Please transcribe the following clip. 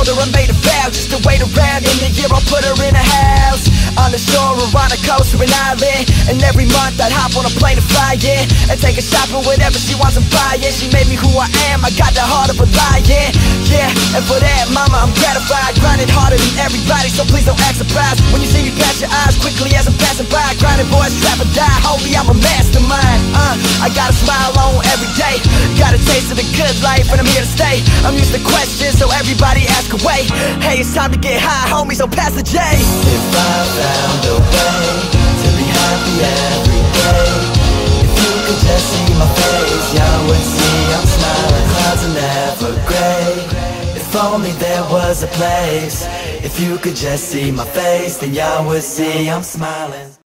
told her I made a vow just to wait around. In a year I'll put her in a house on the shore or on a coast or an island. And every month I'd hop on a plane to fly, yeah, and take her shopping, whatever she wants to buy, yeah. She made me who I am, I got the heart of a lion, yeah. And for that, mama, I'm gratified. Grinding harder than everybody, so please don't act surprised when you see me pass your eyes quickly as I'm passing by. Grinding boys, trap or die, homie, I'm a mastermind. I got a smile on every day, got a taste of the good life, and I'm here to stay. I'm used to questions, so everybody ask away. Hey, it's time to get high, homie, so pass the J. If I found a way to be happy every day, if you could just see my face, y'all would see I'm smiling. Clouds are never gray. If only there was a place. If you could just see my face, then y'all would see I'm smiling.